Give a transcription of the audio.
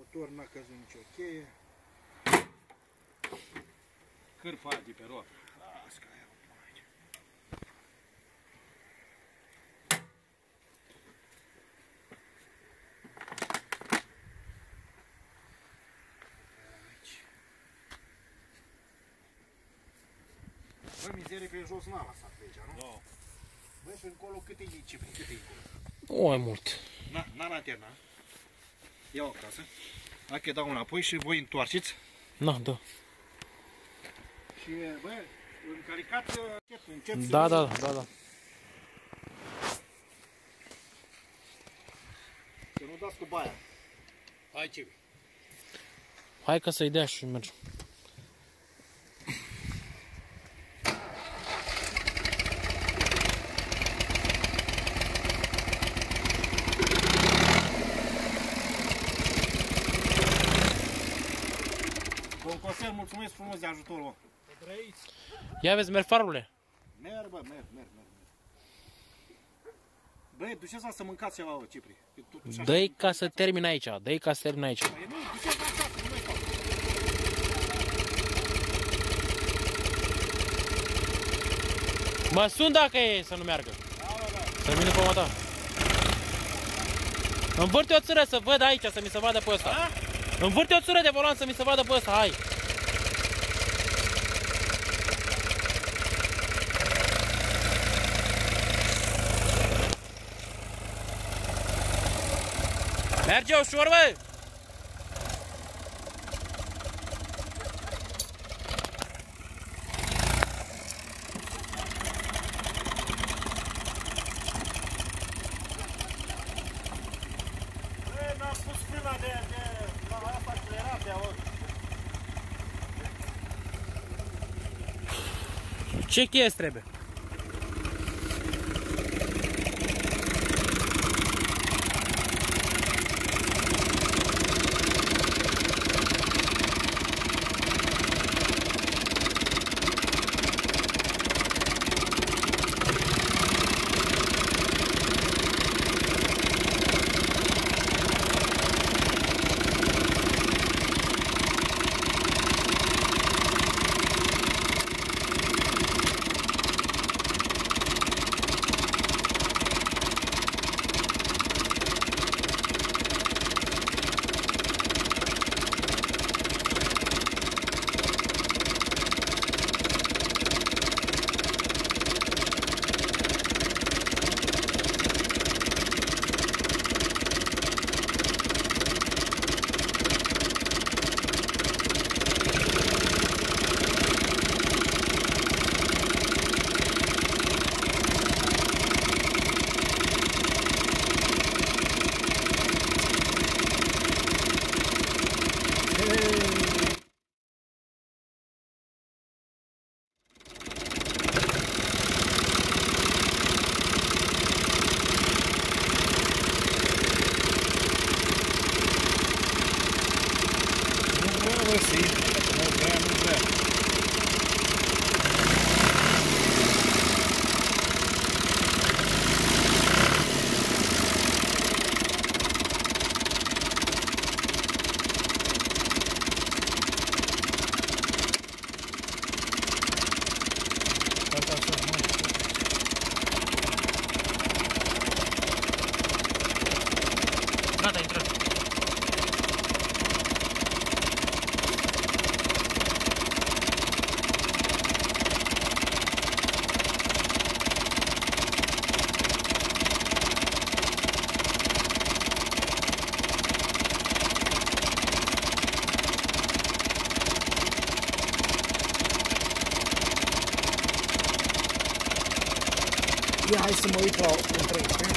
motor, n-a căzut nicio cheie. Cârfa de pe roată. Las că aia o pun aici. Bă, mizerie pe jos n-a lăsat legea, nu? Nu. Bă, și încolo cât e Cipri? Cât e încolo? O, mai mult. N-a lanterna. Ia-o acasă. Dacă dau înapoi și voi întoarceți. Na, da. Și, bă, încălicați încet. Da. Să nu dați cu baia. Hai, ce? Hai că să-i dea și mergem. Domn Costel, mulțumesc frumos de ajutor, mă. Ia vezi, merg farule. Merg, bă, merg. Băi, duceți-vă să mâncați ceva, bă, Cipri. Dă-i ca să termin aici, dă-i ca să termin aici. Păi nu, duceți-vă acasă, nu mai fac. Mă sun dacă e să nu meargă. Să vină pe ta. Învârte o țără să văd aici, să mi se vadă pe ăsta. Învârte o țără de volan să mi se vadă pe ăsta, hai. Merge ușor, bă! Băi, n-am pus fâna de la asta accelerat de aur. Ce cheie trebuie? Gata, intră. Ia, hai să mă uit la un trei.